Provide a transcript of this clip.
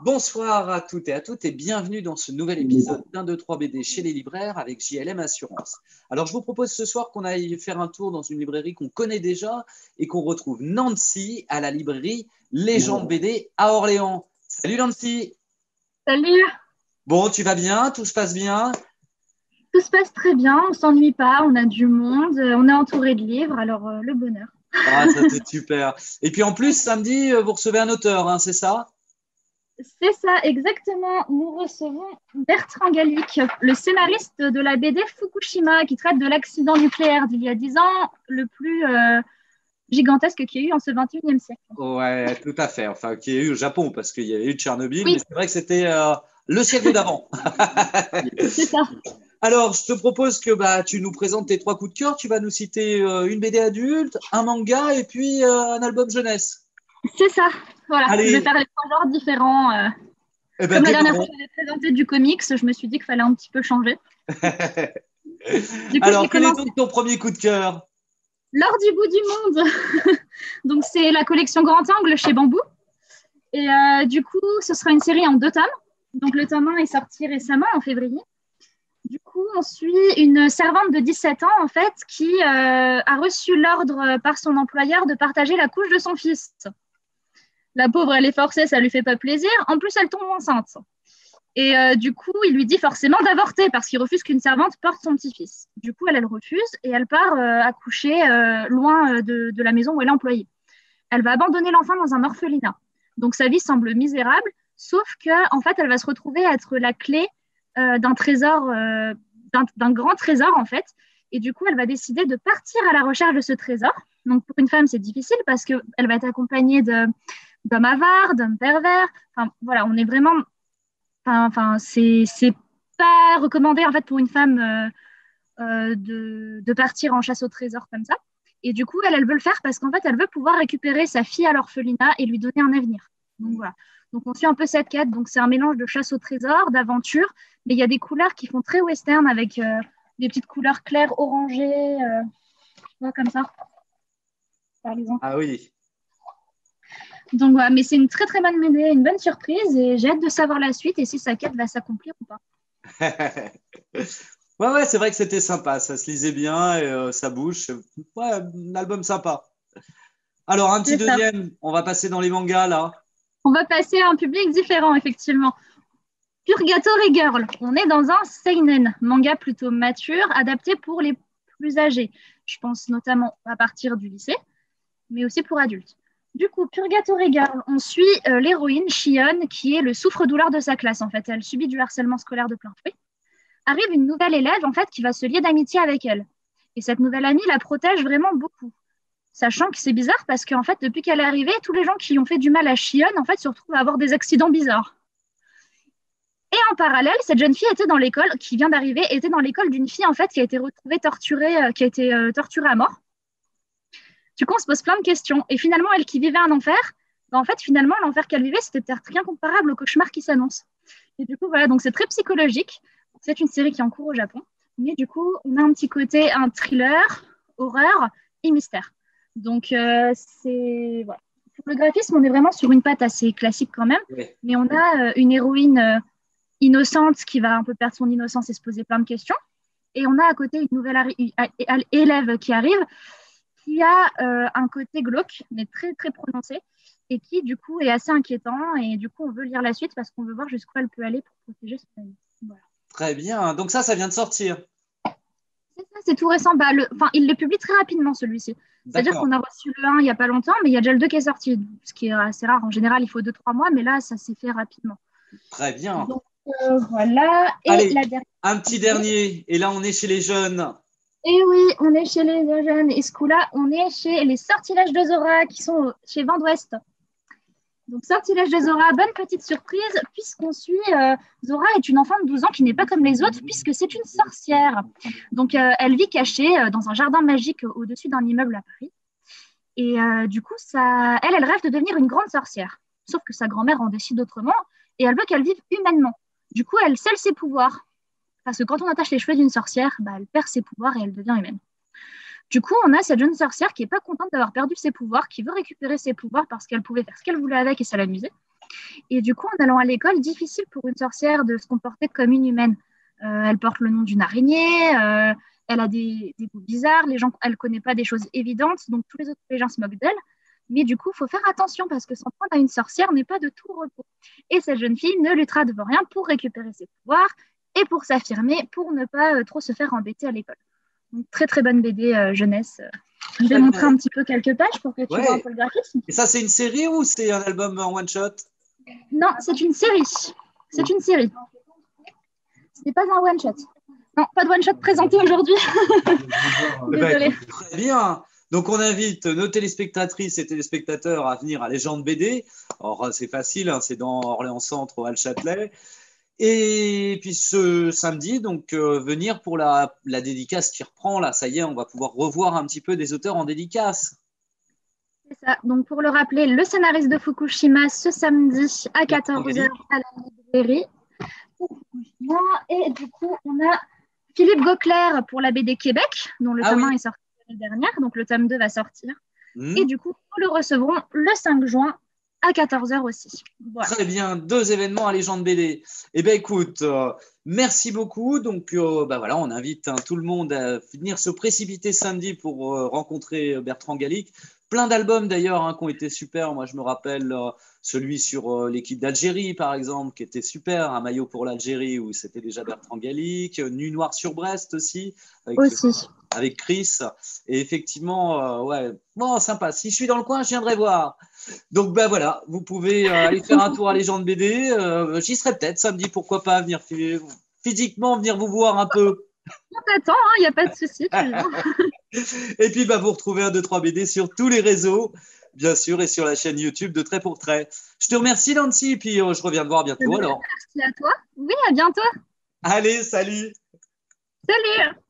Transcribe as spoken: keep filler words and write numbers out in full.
Bonsoir à toutes et à toutes et bienvenue dans ce nouvel épisode d'un, deux, trois B D chez les libraires avec J L M Assurance. Alors je vous propose ce soir qu'on aille faire un tour dans une librairie qu'on connaît déjà et qu'on retrouve Nancy à la librairie Légende B D à Orléans. Salut Nancy. Salut. Bon, tu vas bien? Tout se passe bien? Tout se passe très bien, on ne s'ennuie pas, on a du monde, on est entouré de livres, alors euh, le bonheur. Ah, ça c'est super. Et puis en plus, samedi, vous recevez un auteur, hein, c'est ça? C'est ça, exactement. Nous recevons Bertrand Gallic, le scénariste de la B D Fukushima, qui traite de l'accident nucléaire d'il y a dix ans, le plus euh, gigantesque qu'il y a eu en ce vingt et unième siècle. Ouais, tout à fait. Enfin, qu'il y a eu au Japon, parce qu'il y avait eu Tchernobyl, Oui. mais c'est vrai que c'était euh, le siècle d'avant. C'est ça. Alors, je te propose que bah, tu nous présentes tes trois coups de cœur. Tu vas nous citer euh, une B D adulte, un manga et puis euh, un album jeunesse. C'est ça. Voilà, Allez. Je vais faire les trois genres différents. Euh, Eh ben, comme la dernière bon. fois, j'avais présenté du comics, je me suis dit qu'il fallait un petit peu changer. Du coup, alors, quel est donc ton premier coup de cœur? L'or du bout du monde. Donc, c'est la collection Grand Angle chez Bambou. Et euh, du coup, ce sera une série en deux tomes. Donc, le tome un est sorti récemment, en février. Du coup, on suit une servante de dix-sept ans, en fait, qui euh, a reçu l'ordre par son employeur de partager la couche de son fils. La pauvre, elle est forcée, ça lui fait pas plaisir. En plus, elle tombe enceinte. Et euh, du coup, il lui dit forcément d'avorter parce qu'il refuse qu'une servante porte son petit-fils. Du coup, elle, elle refuse et elle part euh, accoucher euh, loin de, de la maison où elle est employée. Elle va abandonner l'enfant dans un orphelinat. Donc, sa vie semble misérable, sauf qu'en en fait, elle va se retrouver à être la clé euh, d'un trésor, euh, d'un, d'un grand trésor, en fait. Et du coup, elle va décider de partir à la recherche de ce trésor. Donc, pour une femme, c'est difficile parce qu'elle va être accompagnée de, d'hommes avares, d'hommes pervers. Enfin, voilà, on est vraiment... Enfin, c'est, c'est pas recommandé en fait pour une femme euh, euh, de, de partir en chasse au trésor comme ça. Et du coup, elle, elle veut le faire parce qu'en fait, elle veut pouvoir récupérer sa fille à l'orphelinat et lui donner un avenir. Donc voilà. Donc on suit un peu cette quête. Donc c'est un mélange de chasse au trésor, d'aventure, mais il y a des couleurs qui font très western avec euh, des petites couleurs claires, orangées, euh, tu vois, comme ça, par exemple. Ah oui. Donc voilà, mais c'est une très très bonne B D, une bonne surprise et j'ai hâte de savoir la suite et si sa quête va s'accomplir ou pas. ouais, ouais, c'est vrai que c'était sympa, ça se lisait bien et euh, ça bouge. Ouais, un album sympa. Alors, un petit C'est ça. deuxième, on va passer dans les mangas là. On va passer à un public différent, effectivement. Purgatory Girl, on est dans un seinen, manga plutôt mature, adapté pour les plus âgés. Je pense notamment à partir du lycée, mais aussi pour adultes. Du coup, Purgatory Girl, on suit euh, l'héroïne Shion, qui est le souffre-douleur de sa classe. En fait, elle subit du harcèlement scolaire de plein fouet. Arrive une nouvelle élève, en fait, qui va se lier d'amitié avec elle. Et cette nouvelle amie la protège vraiment beaucoup. Sachant que c'est bizarre parce qu'en fait, depuis qu'elle est arrivée, tous les gens qui ont fait du mal à Shion, en fait, se retrouvent à avoir des accidents bizarres. Et en parallèle, cette jeune fille était dans l'école, qui vient d'arriver, était dans l'école d'une fille, en fait, qui a été retrouvée torturée, euh, qui a été euh, torturée à mort. Du coup, on se pose plein de questions. Et finalement, elle qui vivait un enfer, ben, en fait, finalement, l'enfer qu'elle vivait, c'était peut-être rien comparable au cauchemar qui s'annonce. Et du coup, voilà, donc c'est très psychologique. C'est une série qui est en cours au Japon. Mais du coup, on a un petit côté, un thriller, horreur et mystère. Donc, euh, c'est... Voilà. Pour le graphisme, on est vraiment sur une patte assez classique quand même. Ouais. Mais on a euh, une héroïne euh, innocente qui va un peu perdre son innocence et se poser plein de questions. Et on a à côté une nouvelle élève qui arrive qui a euh, un côté glauque, mais très, très prononcé, et qui, du coup, est assez inquiétant. Et du coup, on veut lire la suite parce qu'on veut voir jusqu'où elle peut aller pour protéger son ami. Voilà. Très bien. Donc ça, ça vient de sortir. C'est ça, c'est tout récent. Bah, le... enfin, il le publie très rapidement, celui-ci. C'est-à-dire qu'on a reçu le un il n'y a pas longtemps, mais il y a déjà le deux qui est sorti, ce qui est assez rare. En général, il faut deux trois mois, mais là, ça s'est fait rapidement. Très bien. Donc, euh, voilà. Et allez, la dernière... un petit dernier. Et là, on est chez les jeunes. Et oui, on est chez les jeunes. Et ce coup-là, on est chez les Sortilèges de Zora qui sont chez Vent d'Ouest. Donc, Sortilèges de Zora, bonne petite surprise, puisqu'on suit euh, Zora est une enfant de douze ans qui n'est pas comme les autres, puisque c'est une sorcière. Donc, euh, elle vit cachée euh, dans un jardin magique au-dessus d'un immeuble à Paris. Et euh, du coup, ça, elle, elle rêve de devenir une grande sorcière. Sauf que sa grand-mère en décide autrement, et elle veut qu'elle vive humainement. Du coup, elle scelle ses pouvoirs. Parce que quand on attache les cheveux d'une sorcière, bah, elle perd ses pouvoirs et elle devient humaine. Du coup, on a cette jeune sorcière qui n'est pas contente d'avoir perdu ses pouvoirs, qui veut récupérer ses pouvoirs parce qu'elle pouvait faire ce qu'elle voulait avec et ça l'amusait. Et du coup, en allant à l'école, difficile pour une sorcière de se comporter comme une humaine. Euh, elle porte le nom d'une araignée, euh, elle a des, des goûts bizarres, les gens, elle ne connaît pas des choses évidentes, donc tous les autres les gens se moquent d'elle. Mais du coup, il faut faire attention parce que s'en prendre à une sorcière n'est pas de tout repos. Et cette jeune fille ne luttera devant rien pour récupérer ses pouvoirs et pour s'affirmer, pour ne pas euh, trop se faire embêter à l'école. Donc, très très bonne B D euh, jeunesse. Je vais montrer un petit peu quelques pages pour que tu ouais. vois un peu le graphisme. Et ça, c'est une série ou c'est un album en one-shot? Non, c'est une série. C'est une série. Ce n'est pas un one-shot. Non, pas de one-shot présenté aujourd'hui. Désolée. Très bien. Donc, on invite nos téléspectatrices et téléspectateurs à venir à Légende B D. Alors, c'est facile, hein, c'est dans Orléans Centre, au Hall-Châtelet. Et puis, ce samedi, donc, euh, venir pour la, la dédicace qui reprend. Là, ça y est, on va pouvoir revoir un petit peu des auteurs en dédicace. C'est ça. Donc, pour le rappeler, le scénariste de Fukushima ce samedi à quatorze heures à la librairie. Et du coup, on a Philippe Gauclair pour la B D Québec, dont le ah tome oui. un est sorti l'année dernière, donc le tome deux va sortir. Mmh. Et du coup, nous le recevrons le cinq juin à quatorze heures aussi. Voilà. Très bien, deux événements à Légende B D. Eh bien, écoute, euh, merci beaucoup. Donc, euh, bah voilà, on invite hein, tout le monde à venir se précipiter samedi pour euh, rencontrer Bertrand Gallic. Plein d'albums d'ailleurs hein, qui ont été super. Moi, je me rappelle euh, celui sur euh, l'équipe d'Algérie, par exemple, qui était super. Un maillot pour l'Algérie où c'était déjà Bertrand Gallic. Nuit noire sur Brest aussi. Avec, aussi. avec Chris. Et effectivement, euh, ouais, bon, sympa. Si je suis dans le coin, je viendrai voir. Donc, ben voilà, vous pouvez euh, aller faire un tour à Légende B D. Euh, J'y serai peut-être samedi, pourquoi pas venir physiquement venir vous voir un peu. On t'attend, il hein, n'y a pas de souci. Et puis, bah, vous retrouvez un, deux, trois B D sur tous les réseaux, bien sûr, et sur la chaîne YouTube de Trait pour Trait. Je te remercie, Nancy, et puis euh, je reviens te voir bientôt. Alors. Merci à toi. Oui, à bientôt. Allez, salut. Salut.